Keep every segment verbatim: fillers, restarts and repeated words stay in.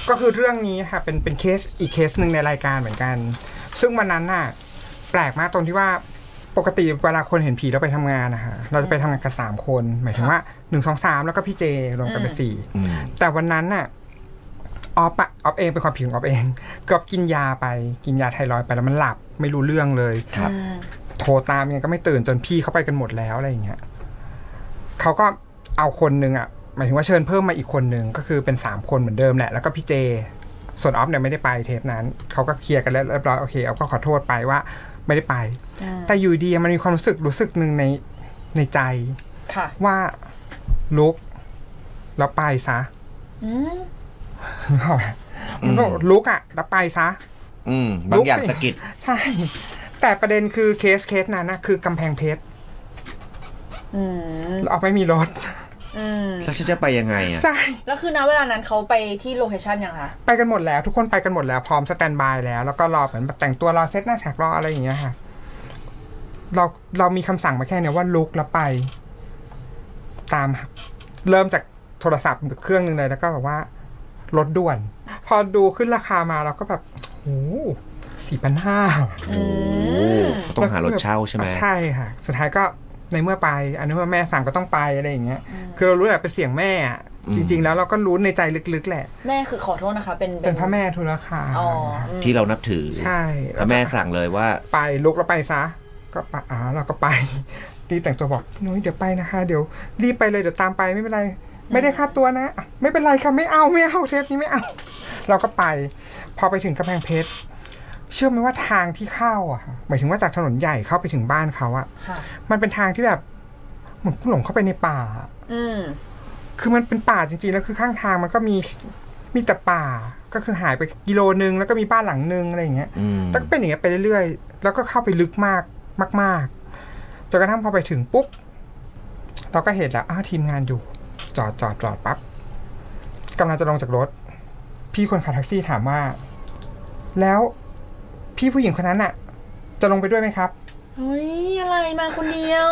ก็คือเรื่องนี้ค่ะเป็นเป็นเคสอีกเคสหนึ่งในรายการเหมือนกันซึ่งวันนั้นน่ะแปลกมากตรงที่ว่าปกติเวลาคนเห็นผีเราไปทำงานนะคะเราจะไปทำงานกันสามคนหมายถึงว่าหนึ่งสองสามแล้วก็พี่เจรวมกันเป็นสี่แต่วันนั้นน่ะออฟอะออฟเองเป็นความผิดของออฟเองก็กินยาไปกินยาไทรอยด์ไปแล้วมันหลับไม่รู้เรื่องเลยครับโทรตามยังก็ไม่ตื่นจนพี่เขาไปกันหมดแล้วอะไรอย่างเงี้ยเขาก็เอาคนนึงอ่ะหมายถึงว่าเชิญเพิ่มมาอีกคนนึงก็คือเป็นสามคนเหมือนเดิมแหละแล้วก็พี่เจส่วนออฟเนี่ยไม่ได้ไปเทปนั้นเขาก็เคลียร์กันแล้วเรียบร้อยโอเคออฟก็ขอโทษไปว่าไม่ได้ไปแต่อยู่ดีมันมีความรู้สึกรู้สึกหนึ่งในในใจว่าลุกแล้วไปซะลุกอ่ะแล้วไปซะบางอย่างสะกิดใช่แต่ประเด็นคือเคสเคสนั้นนะคือกำแพงเพชรเราเอาไม่มีรถแล้วฉันจะไปยังไงอ่ะใช่แล้วคือณเวลานั้นเขาไปที่โลเคชั่นยังคะไปกันหมดแล้วทุกคนไปกันหมดแล้วพร้อมสแตนบายแล้วแล้วก็รอเหมือนแบบแต่งตัวรอเซตหน้าฉากรออะไรอย่างเงี้ยค่ะเราเรามีคำสั่งมาแค่เนี้ยว่าลุกแล้วไปตามเริ่มจากโทรศัพท์เครื่องนึงเลยแล้วก็แบบว่ารถด่วนพอดูขึ้นราคามาเราก็แบบโอ้สี่พันห้าต้องหารถเช่าใช่ไหมใช่ค่ะสุดท้ายก็ในเมื่อไปอันนี้ว่าแม่สั่งก็ต้องไปอะไรอย่างเงี้ยคือเรารู้แหละเป็นเสียงแม่จริงๆแล้วเราก็รู้ในใจลึกๆแหละแม่คือขอโทษนะคะเป็นเป็นพระแม่ทุลคาที่เรานับถือใช่แล้วแม่สั่งเลยว่าไปลุกแล้วไปซะก็ปะอ่าเราก็ไปตีแต่งตัวบอกนุ้ยเดี๋ยวไปนะคะเดี๋ยวรีบไปเลยเดี๋ยวตามไปไม่เป็นไรไม่ได้ค่าตัวนะไม่เป็นไรค่ะไม่เอาไม่เอาเทปนี้ไม่เอาเราก็ไปพอไปถึงกำแพงเพชรเชื่อไหมว่าทางที่เข้าอ่ะหมายถึงว่าจากถนนใหญ่เข้าไปถึงบ้านเขาอ่ะมันเป็นทางที่แบบเหมือนหลงเข้าไปในป่าอืมคือมันเป็นป่าจริงๆแล้วคือข้างทางมันก็มีมีแต่ป่าก็คือหายไปกิโลนึงแล้วก็มีบ้านหลังนึงอะไรอย่างเงี้ยแล้วก็เป็นอย่างเงี้ยไปเรื่อยๆแล้วก็เข้าไปลึกมากมากๆจนกระทั่งพอไปถึงปุ๊บเราก็เห็นแล้วอ้าวทีมงานอยู่จอดจอดจอดปั๊บกำลังจะลงจากรถพี่คนขับแท็กซี่ถามว่าแล้วพี่ผู้หญิงคนนั้นน่ะจะลงไปด้วยไหมครับเฮ้ยอะไรมาคนเดียว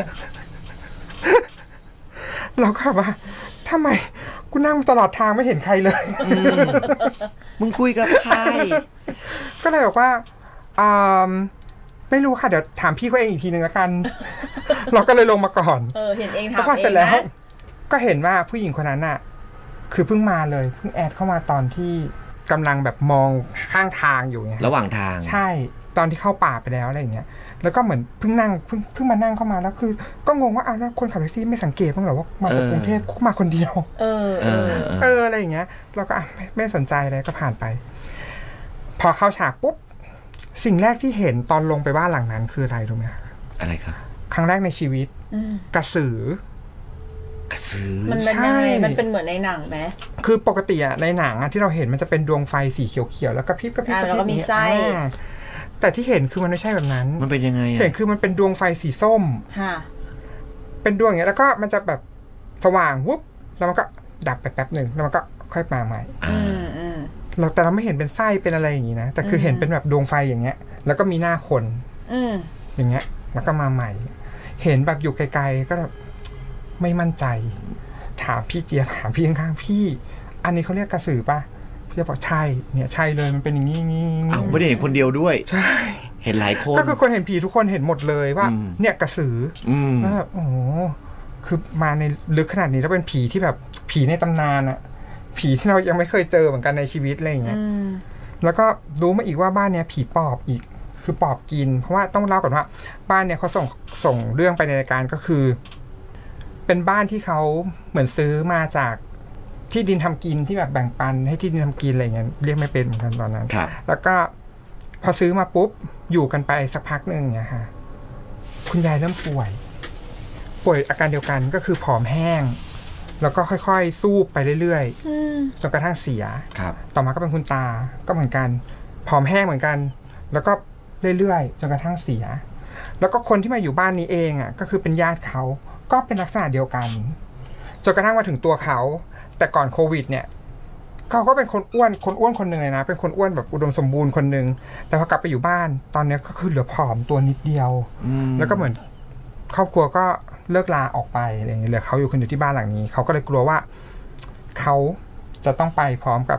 เราก็ว่าทำไมกูนั่งตลอดทางไม่เห็นใครเลยมึงคุยกับใครก็เลยบอกว่าอ่าไม่รู้ค่ะเดี๋ยวถามพี่เขาเองอีกทีนึงแล้วกันเราก็เลยลงมาก่อนเออเห็นเองถามเองนะก็เห็นว่าผู้หญิงคนนั้นน่ะคือเพิ่งมาเลยเพิ่งแอดเข้ามาตอนที่กำลังแบบมองข้างทางอยู่ไงระหว่างทางใช่ตอนที่เข้าป่าไปแล้วอะไรอย่างเงี้ยแล้วก็เหมือนเพิ่งนั่งเพิ่งเพิ่งมานั่งเข้ามาแล้วคือก็งงว่าอ้าวแล้วคนขับแท็กซี่ไม่สังเกตบ้างเหรอว่ามาจากกรุงเทพมาคนเดียวเออเออเอออะไรอย่างเงี้ยเราก็ไม่ไม่สนใจเลยก็ผ่านไปพอเข้าฉากปุ๊บสิ่งแรกที่เห็นตอนลงไปบ้านหลังนั้นคืออะไรรู้ไหมคะอะไรครับครั้งแรกในชีวิตกระสือกระสือมันเป็นยังไงมันเป็นเหมือนในหนังไหมคือปกติอะในหนังอะที่เราเห็นมันจะเป็นดวงไฟสีเขียวๆแล้วก็พริบกระพริบแล้วก็มีไส้แต่ที่เห็นคือมันไม่ใช่แบบนั้นมันเป็นยังไงเห็นคือมันเป็นดวงไฟสีส้มเป็นดวงอย่างเงี้ยแล้วก็มันจะแบบสว่างวุ๊บแล้วมันก็ดับไปแป๊บหนึ่งแล้วมันก็ค่อยมาใหม่เราแต่เราไม่เห็นเป็นไส้เป็นอะไรอย่างงี้นะแต่คือเห็นเป็นแบบดวงไฟอย่างเงี้ยแล้วก็มีหน้าคนอย่างเงี้ยแล้วก็มาใหม่เห็นแบบอยู่ไกลๆก็แบบไม่มั่นใจถามพี่เจี๊ยบถามพี่ข้างๆพี่อันนี้เขาเรียกกระสือป่ะพี่จะบอกใช่เนี่ยใช่เลยมันเป็นอย่างนี้งี้อ้าวไม่ได้เห็นคนเดียวด้วยใช่เห็นหลายคนก็คือคนเห็นผีทุกคนเห็นหมดเลยว่าเนี่ยกระสือแล้วแบบโอ้คือมาในลึกขนาดนี้แล้วเป็นผีที่แบบผีในตำนานอะผีที่เรายังไม่เคยเจอเหมือนกันในชีวิตอะไรอย่างเงี้ยแล้วก็รู้มาอีกว่าบ้านเนี้ยผีปอบอีกคือปอบกินเพราะว่าต้องเล่าก่อนว่าบ้านเนี้ยเขาส่งส่งเรื่องไปในรายการก็คือเป็นบ้านที่เขาเหมือนซื้อมาจากที่ดินทำกินที่แบบแบ่งปันให้ที่ดินทำกินอะไรเงี้ยเรียกไม่เป็นเหมือนกันตอนนั้นแล้วก็พอซื้อมาปุ๊บอยู่กันไปสักพักหนึ่งเนี่ยค่ะคุณยายเริ่มป่วยป่วยอาการเดียวกันก็คือผอมแห้งแล้วก็ค่อยๆสู้ไปเรื่อยๆจนกระทั่งเสียต่อมาก็เป็นคุณตาก็เหมือนกันผอมแห้งเหมือนกันแล้วก็เรื่อยๆจนกระทั่งเสียแล้วก็คนที่มาอยู่บ้านนี้เองอ่ะก็คือเป็นญาติเขาก็เป็นลักษณะเดียวกันจนกระทั่งมาถึงตัวเขาแต่ก่อนโควิดเนี่ยเขาก็เป็นคนอ้วนคนอ้วนคนหนึ่งเลยนะเป็นคนอ้วนแบบอุดมสมบูรณ์คนหนึ่งแต่พอกลับไปอยู่บ้านตอนนี้ก็คือเหลือผอมตัวนิดเดียวแล้วก็เหมือนครอบครัวก็เลิกลาออกไปอะไรอย่างเงี้ยเหลือเขาอยู่คนเดียวที่บ้านหลังนี้เขาก็เลยกลัวว่าเขาจะต้องไปพร้อมกับ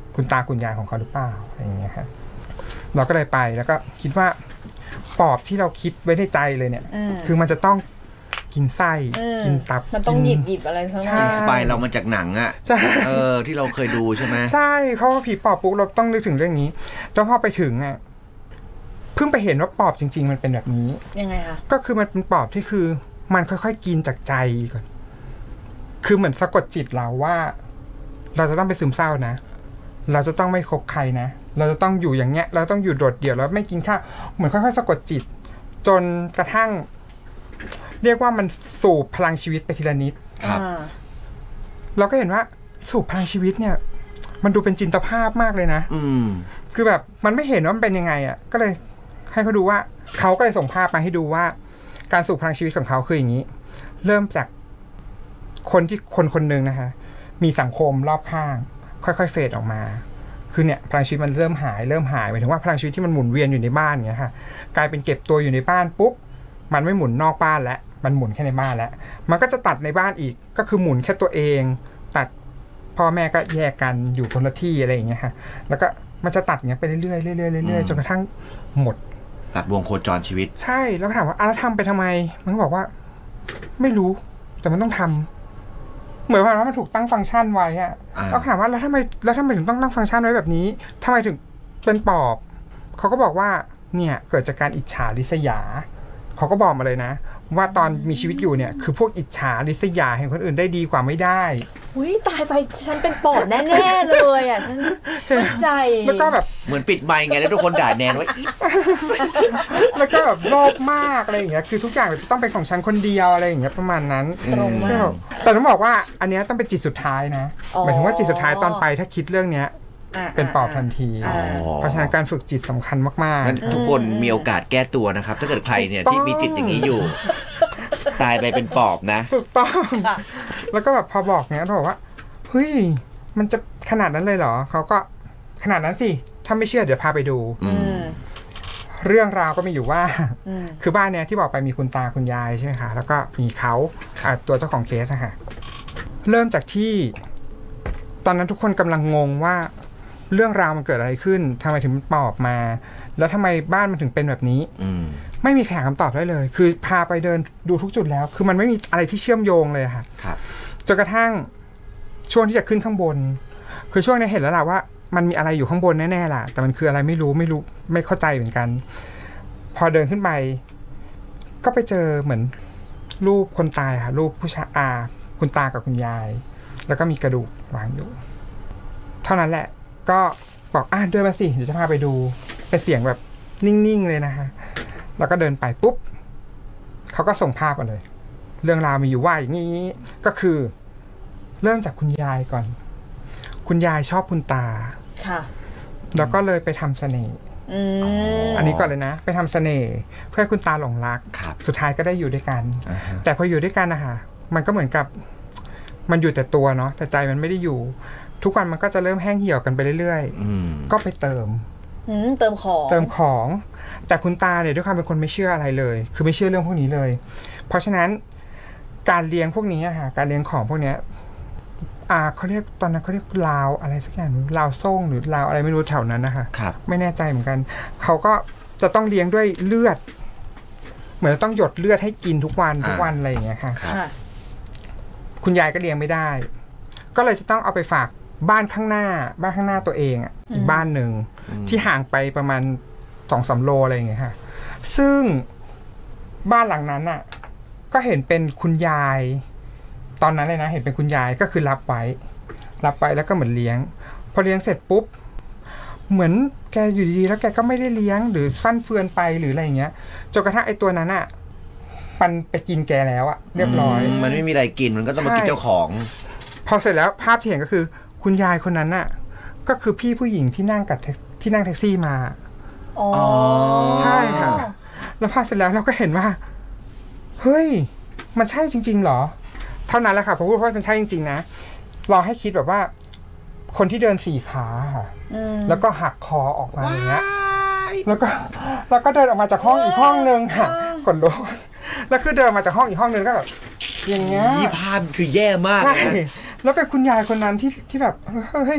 คุณตาคุณยายของเขาหรือเปล่าอะไรอย่างเงี้ยครับเราก็เลยไปแล้วก็คิดว่าปอบที่เราคิดไว้ในใจเลยเนี่ยคือมันจะต้องกินไส้กินตับมันต้องหยิบหยิบอะไรทั้งนั้นอินสไปร์เรามาจากหนังอ่ะเออที่เราเคยดูใช่ไหมใช่เขาผีปอบปุ๊บเราต้องนึกถึงเรื่องนี้แล้วพอไปถึงอ่ะเพิ่งไปเห็นว่าปอบจริงๆมันเป็นแบบนี้ยังไงคะก็คือมันเป็นปอบที่คือมันค่อยๆกินจากใจก่อนคือเหมือนสะกดจิตเราว่าเราจะต้องไปซึมเศร้านะเราจะต้องไม่คบใครนะเราจะต้องอยู่อย่างเงี้ยเราต้องอยู่โดดเดี่ยวแล้วไม่กินข้าวเหมือนค่อยๆสะกดจิตจนกระทั่งเรียกว่ามันสูบพลังชีวิตไปทีละนิดครับเราก็เห็นว่าสูบพลังชีวิตเนี่ยมันดูเป็นจินตภาพมากเลยนะอืมคือแบบมันไม่เห็นว่ามันเป็นยังไงอ่ะก็เลยให้เขาดูว่าเขาก็เลยส่งภาพมาให้ดูว่าการสูบพลังชีวิตของเขาคืออย่างนี้เริ่มจากคนที่คนคนหนึ่งนะคะมีสังคมรอบข้างค่อยๆเฟดออกมาคือเนี่ยพลังชีวิตมันเริ่มหายเริ่มหายหมายถึงว่าพลังชีวิตที่มันหมุนเวียนอยู่ในบ้านเงี้ยค่ะกลายเป็นเก็บตัวอยู่ในบ้านปุ๊บมันไม่หมุนนอกบ้านแล้วมันหมุนแค่ในบ้านแล้วมันก็จะตัดในบ้านอีกก็คือหมุนแค่ตัวเองตัดพ่อแม่ก็แยกกันอยู่คนละที่อะไรอย่างเงี้ยค่ะแล้วก็มันจะตัดเงี้ยไปเรื่อยๆเรื่อยๆเรื่อยๆจนกระทั่งหมดตัดวงโคจรชีวิตใช่แล้วถามว่าอ่ะแล้วทำไปทำไมมันก็บอกว่าไม่รู้แต่มันต้องทำเหมือนว่ามันถูกตั้งฟังก์ชันไว้อะแล้วถามว่าแล้วทำไมแล้วทำไมถึงต้องตั้งฟังก์ชันไว้แบบนี้ทำไมถึงเป็นปอบเขาก็บอกว่าเนี่ยเกิดจากการอิจฉาริษยาเขาก็บอกมาเลยนะว่าตอนมีชีวิตอยู่เนี่ยคือพวกอิจฉาริษยาเห็นคนอื่นได้ดีกว่าไม่ได้อุ้ยตายไปฉันเป็นปอบแน่ๆเลยอ่ะฉันเข้าใจแล้วก็แบบเหมือนปิดไมค์ไงแล้วทุกคนด่าแนนว่าอีแล้วก็แบบโลภมากอะไรอย่างเงี้ยคือทุกอย่างจะต้องเป็นของฉันคนเดียวอะไรอย่างเงี้ยประมาณนั้นตรงมากแต่ต้องบอกว่าอันเนี้ยต้องเป็นจิตสุดท้ายนะหมายถึงว่าจิตสุดท้ายตอนไปถ้าคิดเรื่องเนี้ยเป็นปอบทันทีเพราะฉะนั้นการฝึกจิตสำคัญมากๆงั้นทุกคนมีโอกาสแก้ตัวนะครับถ้าเกิดใครเนี่ยที่มีจิตอย่างนี้อยู่ตายไปเป็นปอบนะถูกต้องแล้วก็แบบพอบอกเนี้ยเขาบอกว่าเฮ้ยมันจะขนาดนั้นเลยเหรอเขาก็ขนาดนั้นสิถ้าไม่เชื่อเดี๋ยวพาไปดูเรื่องราวก็มีอยู่ว่าคือบ้านเนี้ยที่บอกไปมีคุณตาคุณยายใช่ไหมคะแล้วก็มีเขาตัวเจ้าของเคสนะคะเริ่มจากที่ตอนนั้นทุกคนกำลังงงว่าเรื่องราวมันเกิดอะไรขึ้นทำไมถึงปอบมาแล้วทำไมบ้านมันถึงเป็นแบบนี้ไม่มีใครหาคำตอบได้เลยคือพาไปเดินดูทุกจุดแล้วคือมันไม่มีอะไรที่เชื่อมโยงเลยค่ะจนกระทั่งช่วงที่จะขึ้นข้างบนคือช่วงนี้เห็นแล้วล่ะว่ามันมีอะไรอยู่ข้างบนแน่ๆล่ะแต่มันคืออะไรไม่รู้ไม่รู้ไม่เข้าใจเหมือนกันพอเดินขึ้นไปก็ไปเจอเหมือนรูปคนตายค่ะรูปผู้ชายอาคุณตากับคุณยายแล้วก็มีกระดูกวางอยู่เท่านั้นแหละก็บอกอ่ะเดินมาสิเดี๋ยวจะพาไปดูเป็นเสียงแบบนิ่งๆเลยนะคะแล้วก็เดินไปปุ๊บเขาก็ส่งภาพมาเลยเรื่องราวมีอยู่ว่าอย่างนี้ก็คือเริ่มจากคุณยายก่อนคุณยายชอบคุณตาค่ะแล้วก็เลยไปทำเสน่ห์อันนี้ก่อนเลยนะไปทำเสน่ห์เพื่อให้คุณตาหลงรักสุดท้ายก็ได้อยู่ด้วยกันแต่พออยู่ด้วยกันนะคะมันก็เหมือนกับมันอยู่แต่ตัวเนาะแต่ใจมันไม่ได้อยู่ทุกวันมันก็จะเริ่มแห้งเหี่ยวกันไปเรื่อยๆก็ไปเติมเติมของเติมของแต่คุณตาเนี่ยด้วยความเป็นคนไม่เชื่ออะไรเลยคือไม่เชื่อเรื่องพวกนี้เลยเพราะฉะนั้นการเลี้ยงพวกนี้อะค่ะการเลี้ยงของพวกเนี้ยอ่าเขาเรียกตอนนั้นเขาเรียกลาวอะไรสักอย่างลาวส่งหรือลาวอะไรไม่รู้แถวนั้นนะคะไม่แน่ใจเหมือนกันเขาก็จะต้องเลี้ยงด้วยเลือดเหมือนต้องหยดเลือดให้กินทุกวันทุกวันอะไรอย่างเงี้ยค่ะคุณยายก็เลี้ยงไม่ได้ก็เลยจะต้องเอาไปฝากบ้านข้างหน้าบ้านข้างหน้าตัวเองอ่ะอีกบ้านหนึ่งที่ห่างไปประมาณสองสามโลอะไรอย่างเงี้ยค่ะซึ่งบ้านหลังนั้นอ่ะก็เห็นเป็นคุณยายตอนนั้นเลยนะเห็นเป็นคุณยายก็คือรับไว้รับไว้แล้วก็เหมือนเลี้ยงพอเลี้ยงเสร็จปุ๊บเหมือนแกอยู่ดีๆแล้วแกก็ไม่ได้เลี้ยงหรือฟั่นเฟือนไปหรืออะไรอย่างเงี้ยจนกระทั่งไอ้ตัวนั้นอ่ะมันไปกินแกแล้วอะเรียบร้อยมันไม่มีอะไรกินมันก็จะมากินเจ้าของพอเสร็จแล้วภาพที่เห็นก็คือคุณยายคนนั้นน่ะก็คือพี่ผู้หญิงที่นั่งกับที่นั่งแท็กซี่มาอ๋อใช่ค่ะแล้วพอเสร็จแล้วเราก็เห็นว่าเฮ้ยมันใช่จริงๆเหรอเท่านั้นแหละค่ะผมพูดว่ามันใช่จริงๆนะลองให้คิดแบบว่าคนที่เดินสี่ขาค่ะแล้วก็หักคอออกมาอย่างเงี้ยแล้วก็แล้วก็เดินออกมาจากห้องอีกห้องนึงค่ะขนลุกแล้วคือเดินมาจากห้องอีกห้องนึงก็แบบอย่างเงี้ยยี่ภาพคือแย่มากใช่แล้วเป็นคุณยายคนนั้นที่ที่แบบเฮ้ย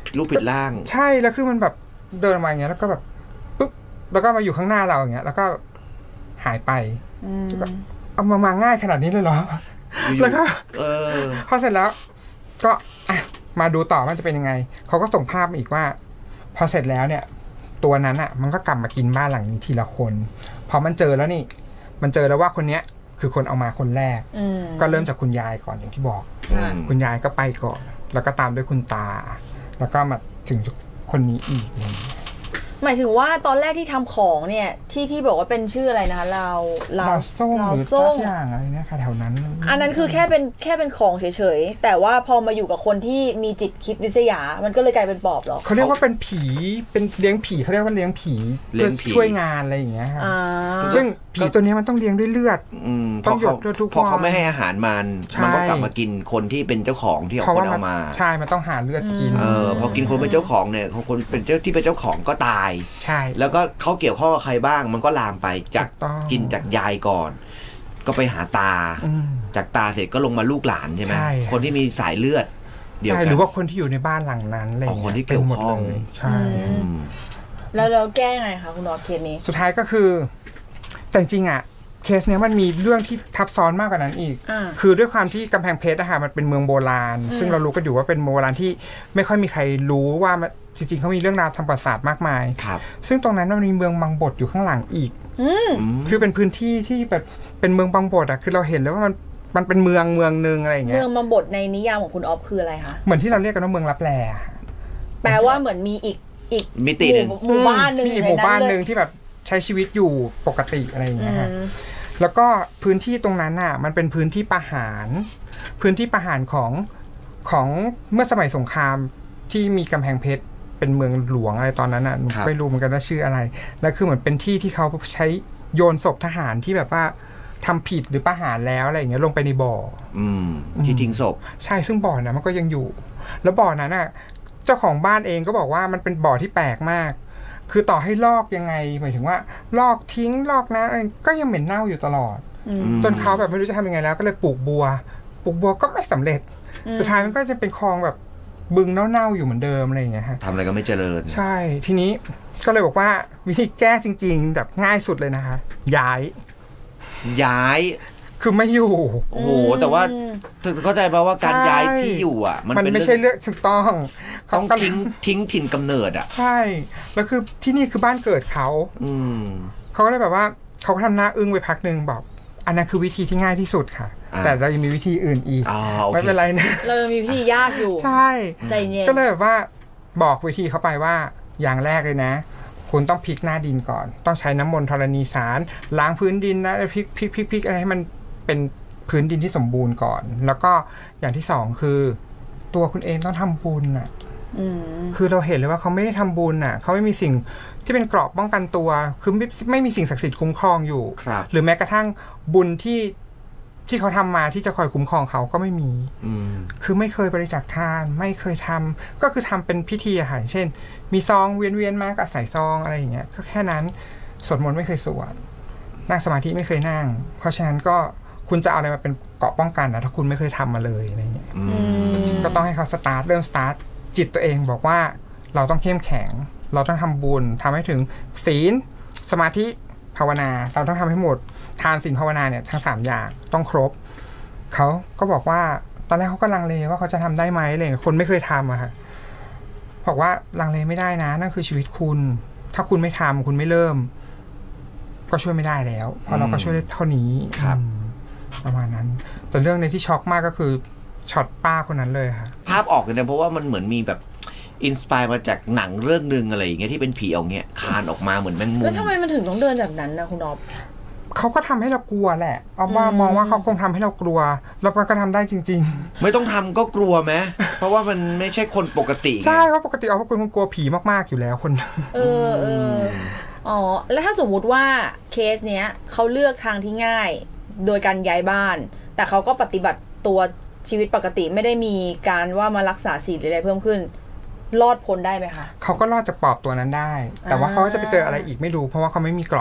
รูปผิดร่างใช่แล้วคือมันแบบเดินมาอย่างเงี้ยแล้วก็แบบปุ๊บแล้วก็มาอยู่ข้างหน้าเราอย่างเงี้ยแล้วก็หายไปเอามามาง่ายขนาดนี้เลยเหรอแล้วก็พอเสร็จแล้วก็อ่ะมาดูต่อว่าจะเป็นยังไงเขาก็ส่งภาพมาอีกว่าพอเสร็จแล้วเนี่ยตัวนั้นอ่ะมันก็กลับมากินบ้านหลังนี้ทีละคนพอมันเจอแล้วนี่มันเจอแล้วว่าคนเนี้ยคือคนเอามาคนแรกก็เริ่มจากคุณยายก่อนอย่างที่บอกคุณยายก็ไปก่อนแล้วก็ตามด้วยคุณตาแล้วก็มาถึงคนนี้อีกหมายถึงว่าตอนแรกที่ทำของเนี่ยที่ที่บอกว่าเป็นชื่ออะไรนะคะเราเราส้มหรือสักอย่างอะไรเนี่ยค่ะแถวนั้นอันนั้นคือแค่เป็นแค่เป็นของเฉยๆแต่ว่าพอมาอยู่กับคนที่มีจิตคิดริษยามันก็เลยกลายเป็นปอบหรอเขาเรียกว่าเป็นผีเป็นเลี้ยงผีเขาเรียกว่าเลี้ยงผีเพื่อช่วยงานอะไรอย่างเงี้ยค่ะซึ่งผีตัวนี้มันต้องเลี้ยงด้วยเลือดต้องหยดทุกวันพอเขาไม่ให้อาหารมันมันก็กลับมากินคนที่เป็นเจ้าของที่เอาคนเอามาใช่มันต้องหาเลือดกินเออพอกินคนเป็นเจ้าของเนี่ยคนเป็นเจ้าที่เป็นเจ้าของก็ตายใช่แล้วก็เขาเกี่ยวข้องกับใครบ้างมันก็ลามไปจากกินจากยายก่อนก็ไปหาตาจากตาเสร็จก็ลงมาลูกหลานใช่ไหมคนที่มีสายเลือดเดียวกันหรือว่าคนที่อยู่ในบ้านหลังนั้นอะไรคนที่เกี่ยวข้องใช่แล้วเราแก้ไงคะคุณนอเคสนี้สุดท้ายก็คือแต่จริงอ่ะเคสเนี้ยมันมีเรื่องที่ทับซ้อนมากกว่านั้นอีกคือด้วยความที่กำแพงเพชรอะค่ะมันเป็นเมืองโบราณซึ่งเรารู้กันอยู่ว่าเป็นโบราณที่ไม่ค่อยมีใครรู้ว่าจริงๆเขามีเรื่องราวทางประวัติศาสตร์มากมายซึ่งตรงนั้นมันมีเมืองบางบทอยู่ข้างหลังอีกคือเป็นพื้นที่ที่แบบเป็นเมืองบางบทอะคือเราเห็นแล้วว่ามันมันเป็นเมืองเมืองนึงอะไรอย่างเงี้ยเมืองบางบทในนิยามของคุณออฟคืออะไรคะเหมือนที่เราเรียกกันว่าเมืองลับแลแปลว่าเหมือนมีอีกอีกมิตินึงหมู่บ้านนึงมีอีกหมู่บ้านนึงที่แบบใช้ชีวิตอยู่ปกติอะไรอย่างเงี้ยค่ะแล้วก็พื้นที่ตรงนั้นน่ะมันเป็นพื้นที่ประหารพื้นที่ประหารของของเมื่อสมัยสงครามที่มีกำแพงเพชรเป็นเมืองหลวงอะไรตอนนั้นน่ะไม่รู้เหมือนกันว่าชื่ออะไรแล้วคือเหมือนเป็นที่ที่เขาใช้โยนศพทหารที่แบบว่าทำผิดหรือประหารแล้วอะไรอย่างเงี้ยลงไปในบ่อที่ทิ้งศพใช่ซึ่งบ่อนั้นมันก็ยังอยู่แล้วบ่อนั้นน่ะเจ้าของบ้านเองก็บอกว่ามันเป็นบ่อที่แปลกมากคือต่อให้ลอกยังไงหมายถึงว่าลอกทิ้งลอกนะก็ยังเหม็นเน่าอยู่ตลอดจนเขาแบบไม่รู้จะทำยังไงแล้วก็เลยปลูกบัวปลูกบัวก็ไม่สำเร็จสุดท้ายมันก็จะเป็นคลองแบบบึงเน่าๆอยู่เหมือนเดิมอะไรอย่างเงี้ยฮะทำอะไรก็ไม่เจริญใช่ทีนี้ก็เลยบอกว่าวิธีแก้จริงๆแบบง่ายสุดเลยนะคะย้ายย้ายคือไม่อยู่โอ้โหแต่ว่าถึงเข้าใจป่ะว่าการย้ายที่อยู่อ่ะมันไม่ใช่เรื่องถูกต้องต้องทิ้งทิ้งถิ่นกำเนิดอ่ะใช่แล้วคือที่นี่คือบ้านเกิดเขาเขาก็เลยแบบว่าเขาก็ทำหน้าอึ้งไปพักนึงบอกอันนั้นคือวิธีที่ง่ายที่สุดค่ะแต่เรายังมีวิธีอื่นอีกไม่เป็นไรนะเรามีวิธียากอยู่ใช่ใจเย็นก็เลยแบบว่าบอกวิธีเขาไปว่าอย่างแรกเลยนะคุณต้องพลิกหน้าดินก่อนต้องใช้น้ำมนต์ธรณีสารล้างพื้นดินนะพลิกพลิกพลิกพลิกอะไรให้มันเป็นพื้นดินที่สมบูรณ์ก่อนแล้วก็อย่างที่สองคือตัวคุณเองต้องทำบุญอ่ะคือเราเห็นเลยว่าเขาไม่ได้ทำบุญอ่ะเขาไม่มีสิ่งที่เป็นเกราะป้องกันตัวคือไม่ไม่มีสิ่งศักดิ์สิทธิ์คุ้มครองอยู่หรือแม้กระทั่งบุญที่ที่เขาทำมาที่จะคอยคุ้มครองเขาก็ไม่มีคือไม่เคยบริจาคทานไม่เคยทำก็คือทำเป็นพิธีอาหารเช่นมีซองเวียนเวียนมากับใส่ซองอะไรอย่างเงี้ยก็แค่นั้นสวดมนต์ไม่เคยสวดนั่งสมาธิไม่เคยนั่งเพราะฉะนั้นก็คุณจะเอาอะไรมาเป็นเกราะป้องกันนะถ้าคุณไม่เคยทำมาเลยอะไรเงี้ยก็ต้องให้เขาสตาร์ทเริ่มสตาร์ทจิตตัวเองบอกว่าเราต้องเข้มแข็งเราต้องทำบุญทำให้ถึงศีลสมาธิภาวนาเราต้องทำให้หมดทานศีลภาวนาเนี่ยทั้งสามอย่างต้องครบเขาก็บอกว่าตอนแรกเขาก็ลังเลว่าเขาจะทำได้ไหมเลยคนไม่เคยทำอะค่ะบอกว่าลังเลไม่ได้นะนั่นคือชีวิตคุณถ้าคุณไม่ทำคุณไม่เริ่มก็ช่วยไม่ได้แล้วเพราะเราก็ช่วยได้เท่านี้ครับประมาณนั้นแต่เรื่องในที่ช็อกมากก็คือช็อตป้าคนนั้นเลยค่ะภาพออกเลยนะเพราะว่ามันเหมือนมีแบบอินสปายมาจากหนังเรื่องนึงอะไรอย่างเงี้ยที่เป็นผีเอาเงี้ยคานออกมาเหมือนแมงมุมแล้วทำไมมันถึงต้องเดินแบบนั้นนะคุณอ๊อฟเขาก็ทำให้เรากลัวแหละเอาว่ามองว่าเขาคงทำให้เรากลัวแล้วมันก็ทำได้จริงๆไม่ต้องทำก็กลัวไหมเพราะว่ามันไม่ใช่คนปกติใช่เพราะปกติเอาพวกคนกลัวผีมากๆอยู่แล้วคนเออเอออ๋อแล้วถ้าสมมุติว่าเคสเนี้ยเขาเลือกทางที่ง่ายโดยการย้ายบ้านแต่เขาก็ปฏิบัติตัวชีวิตปกติไม่ได้มีการว่ามารักษาศีลหรืออะไรเพิ่มขึ้นรอดพ้นได้ไหมคะเขาก็รอดจากปอบตัวนั้นได้แต่ว่าเขาจะไปเจออะไรอีกไม่รู้เพราะว่าเขาไม่มีกรอบ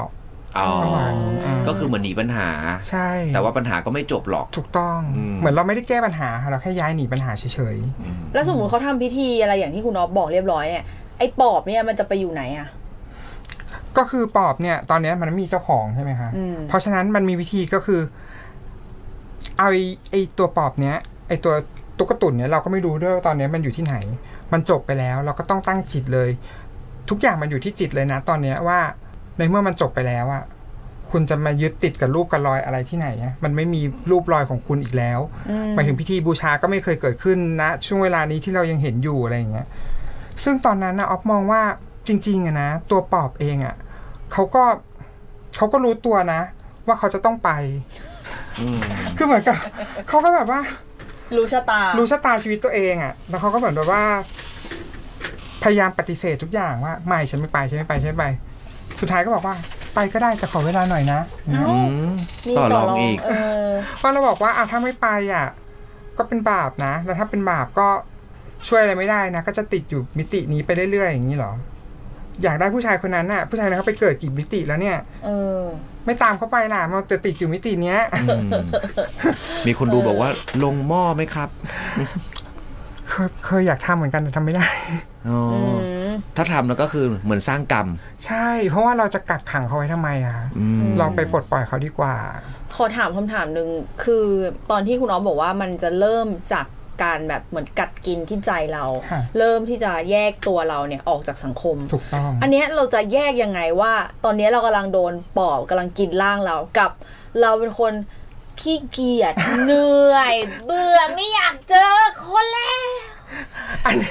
อ๋อก็คือเหมือนหนีปัญหาใช่แต่ว่าปัญหาก็ไม่จบหรอกถูกต้องเหมือนเราไม่ได้แก้ปัญหาเราแค่ย้ายหนีปัญหาเฉยๆแล้วสมมติเขาทำพิธีอะไรอย่างที่คุณอ๊อฟบอกเรียบร้อยเนี่ยไอ้ปอบเนี่ยมันจะไปอยู่ไหนอ่ะก็คือปอบเนี่ยตอนนี้มันมีเจ้าของใช่ไหมคะเพราะฉะนั้นมันมีวิธีก็คือเอาไอ้ตัวปอบเนี้ยไอ้ตัวตุ๊กตุ่นเนี่ยเราก็ไม่รู้ด้วยว่าตอนนี้มันอยู่ที่ไหนมันจบไปแล้วเราก็ต้องตั้งจิตเลยทุกอย่างมันอยู่ที่จิตเลยนะตอนนี้ว่าในเมื่อมันจบไปแล้วอะคุณจะมายึดติดกับรูปกับรอยอะไรที่ไหนอะมันไม่มีรูปรอยของคุณอีกแล้วหมายถึงพิธีบูชาก็ไม่เคยเกิดขึ้นนะช่วงเวลานี้ที่เรายังเห็นอยู่อะไรอย่างเงี้ยซึ่งตอนนั้นนะอ๊อฟมองว่าจริงๆอะนะตัวปอบเองอะเขาก็เขาก็รู้ตัวนะว่าเขาจะต้องไปคือเหมือนกับเขาก็แบบว่ารู้ชะตารู้ชะตาชีวิตตัวเองอะแล้วเขาก็เหมือนแบบว่าพยายามปฏิเสธทุกอย่างว่าไม่ฉันไม่ไปฉันไม่ไปฉันไม่ไปสุดท้ายก็บอกว่าไปก็ได้แต่ขอเวลาหน่อยนะต่อรองอีกเพราะเราบอกว่าอ่ะถ้าไม่ไปอ่ะก็เป็นบาปนะแล้วถ้าเป็นบาปก็ช่วยอะไรไม่ได้นะก็จะติดอยู่มิตินี้ไปเรื่อยๆอย่างนี้หรออยากได้ผู้ชายคนนั้นน่ะผู้ชายนั้นเขาไปเกิดกี่มิติแล้วเนี่ยเออไม่ตามเขาไปล่ะมันจะติดอยู่มิติเนี้ยมีคนดูบอกว่าลงหม้อไหมครับเคยเคยอยากทำเหมือนกันแต่ทำไม่ได้ถ้าทำแล้วก็คือเหมือนสร้างกรรมใช่เพราะว่าเราจะกักขังเขาไว้ทำไมอ่ะลองไปปลดปล่อยเขาดีกว่าขอถามคำถามหนึ่งคือตอนที่คุณอ๊อฟบอกว่ามันจะเริ่มจากการแบบเหมือนกัดกินที่ใจเราเริ่มที่จะแยกตัวเราเนี่ยออกจากสังคมถูกต้องอันนี้เราจะแยกยังไงว่าตอนนี้เรากำลังโดนปอบกำลังกินร่างเรากับเราเป็นคนขี้เกียจเหนื่อยเบื่อไม่อยากเจอคนแล้วอันนี้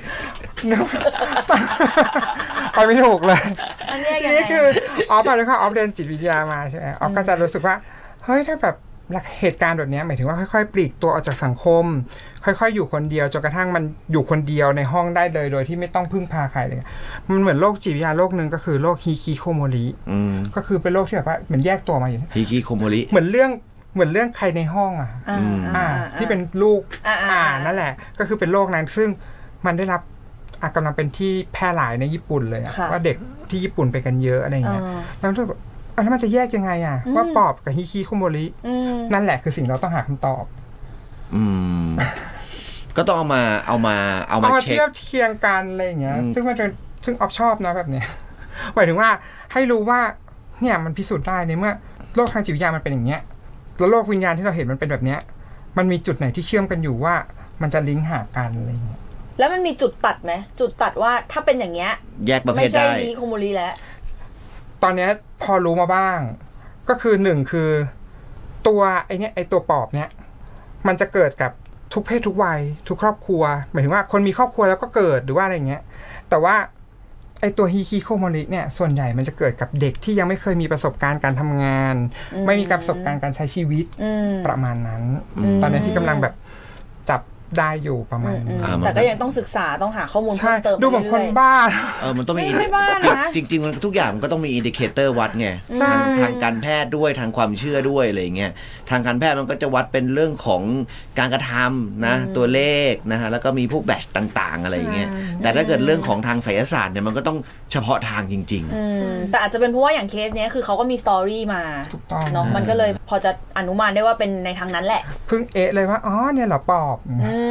ไปไม่ถูกเลยอันนี้นี่คือออฟไปด้วยค่ะออฟเรียนจิตวิทยามาใช่ไหมออฟก็จะรู้สึกว่าเฮ้ยถ้าแบบเหตุการณ์แบบนี้หมายถึงว่าค่อยๆปลีกตัวออกจากสังคมค่อยๆอยู่คนเดียวจนกระทั่งมันอยู่คนเดียวในห้องได้เลยโดยที่ไม่ต้องพึ่งพาใครเลยมันเหมือนโรคจิตวิทยาโรคนึงก็คือโรคฮิคิโคโมริก็คือเป็นโรคที่แบบว่าเหมือนแยกตัวมาอยู่ฮิคิโคโมริเหมือนเรื่องเหมือนเรื่องใครในห้องอ่ะอ่าที่เป็นลูกอ่านั่นแหละก็คือเป็นโรคนั้นซึ่งมันได้รับกำลังเป็นที่แพร่หลายในญี่ปุ่นเลยว่าเด็กที่ญี่ปุ่นไปกันเยอะอะไรเงี้ยแล้วก็แล้วมันจะแยกยังไงอ่ะว่าปอบกับฮิคิโคโมรินั่นแหละคือสิ่งเราต้องหาคำตอบอืมก็ต้องเอามาเอามาเอามาเช็คเทียบเคียงกันอะไรอย่างเงี้ยซึ่งมันเป็นซึ่งออฟชอบนะแบบเนี้ยหมายถึงว่าให้รู้ว่าเนี่ยมันพิสูจน์ได้ในเมื่อโลกทางจิตวิทยามันเป็นอย่างเงี้ยแล้วโลกวิญญาณที่เราเห็นมันเป็นแบบเนี้ยมันมีจุดไหนที่เชื่อมกันอยู่ว่ามันจะลิงก์หากันอะไรเงี้ยแล้วมันมีจุดตัดไหมจุดตัดว่าถ้าเป็นอย่างเงี้ยแยกประเภทได้ไม่ใช่ฮิคิโคโมริแล้วตอนนี้พอรู้มาบ้างก็คือหนึ่งคือตัวไอเนี้ยไอตัวปอบเนี้ยมันจะเกิดกับทุกเพศทุกวัยทุกครอบครัวหมายถึงว่าคนมีครอบครัวแล้วก็เกิดหรือว่าอะไรเงี้ยแต่ว่าไอตัวฮิคิโคโมริเนี่ยส่วนใหญ่มันจะเกิดกับเด็กที่ยังไม่เคยมีประสบการณ์การทำงานไม่มีประสบการณ์การใช้ชีวิตประมาณนั้นตอนนี้ที่กำลังแบบจับได้อยู่ประมาณนี้แต่ก็ยังต้องศึกษาต้องหาข้อมูลเพิ่มเติมดูเหมือนคนบ้าเออมันต้องมีจริงๆทุกอย่างมันก็ต้องมีอินดิเคเตอร์วัดไงทางการแพทย์ด้วยทางความเชื่อด้วยอะไรเงี้ยทางการแพทย์มันก็จะวัดเป็นเรื่องของการกระทำนะตัวเลขนะฮะแล้วก็มีพวกแบตต่างๆอะไรอย่างเงี้ยแต่ถ้าเกิดเรื่องของทางไสยศาสตร์เนี่ยมันก็ต้องเฉพาะทางจริงๆแต่อาจจะเป็นเพราะว่าอย่างเคสเนี้ยคือเขาก็มีสตอรี่มาเนาะมันก็เลยพอจะอนุมานได้ว่าเป็นในทางนั้นแหละเพิ่งเอะเลยว่าอ๋อเนี่ยเหรอปอบ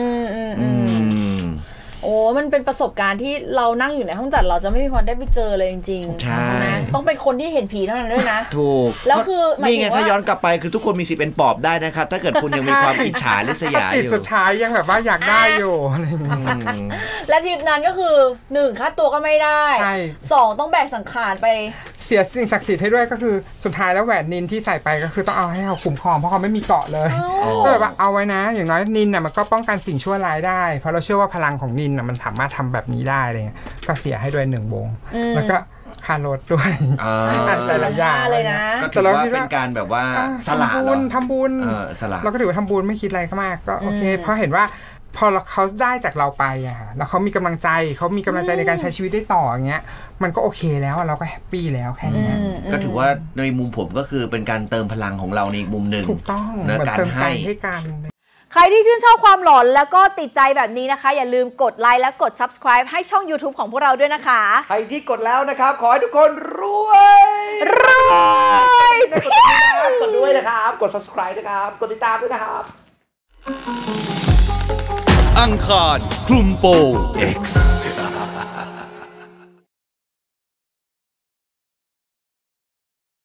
โอ้มันเป็นประสบการณ์ที่เรานั่งอยู่ในห้องจัดเราจะไม่มีวันได้ไปเจอเลยจริงๆนะต้องเป็นคนที่เห็นผีเท่านั้นด้วยนะถูกแล้วคือนี่ไงถ้าย้อนกลับไปคือทุกคนมีสิทธิ์เป็นปอบได้นะครับถ้าเกิดคุณยังมีความอิจฉาริษยาอยู่จิตสุดท้ายยังแบบว่าอยากได้อยู่อะไรอย่างเงี้ยและทริปนั้นก็คือหนึ่งค่าตัวก็ไม่ได้สองต้องแบกสังขารไปเสียสิ่งศักดิ์สิทธิ์ให้ด้วยก็คือสุดท้ายแล้วแหวนนินที่ใส่ไปก็คือต้องเอาให้เขาคุ้มครองเพราะเขาไม่มีเกาะเลยก็แบบว่าเอาไว้นะอย่างน้อยนินน่ะมันก็ป้องกันสิ่งชั่วร้ายได้เพราะเราเชื่อว่าพลังของนินน่ะมันสามารถทำแบบนี้ได้อะไรเงี้ยก็เสียให้ด้วยหนึ่งวงแล้วก็คารถด้วยใส่หลายอย่างเลยนะแต่เราคิดว่าเป็นการแบบว่าสละทำบุญทำบุญเราก็ถือว่าทำบุญไม่คิดอะไรมากก็โอเคเพราะเห็นว่าพอเขาได้จากเราไปอะแล้วเขามีกำลังใจเขามีกำลังใจในการใช้ชีวิตได้ต่ออย่างเงี้ยมันก็โอเคแล้วเราก็แฮปปี้แล้วแค่นี้ก็ถือว่าในมุมผมก็คือเป็นการเติมพลังของเราในมุมหนึ่งถูกต้องในการให้ให้กันใครที่ชื่นชอบความหลอนแล้วก็ติดใจแบบนี้นะคะอย่าลืมกดไลค์และกด ซับสไครบ์ ให้ช่อง YouTube ของพวกเราด้วยนะคะใครที่กดแล้วนะครับขอให้ทุกคนรวยรวยกดด้วยนะครับกด ซับสไครบ์ นะครับกดติดตามด้วยนะครับอังคารคลุมโปง X